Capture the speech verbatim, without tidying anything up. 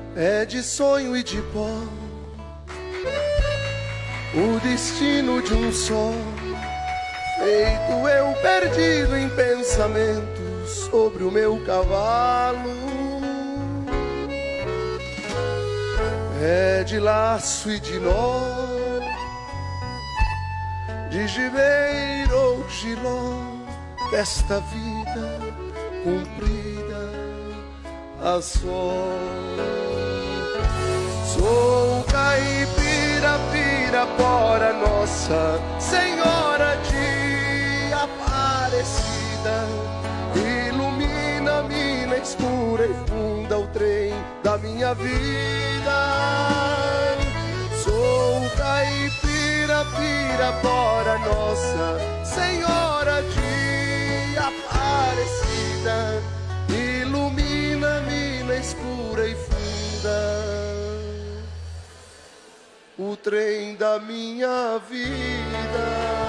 é de sonho e de pó, o destino de um só, feito eu perdido em pensamentos sobre o meu cavalo. É de laço e de nó, de gibeiro ou giló, desta vida cumprida a só. Sou caipira, pirapora, Nossa Senhora de Aparecida, ilumina a mina escura e funda o trem da minha vida. Sou caipira, pirapora, Nossa Senhora de Aparecida, ilumina a mina escura e funda o trem da minha vida.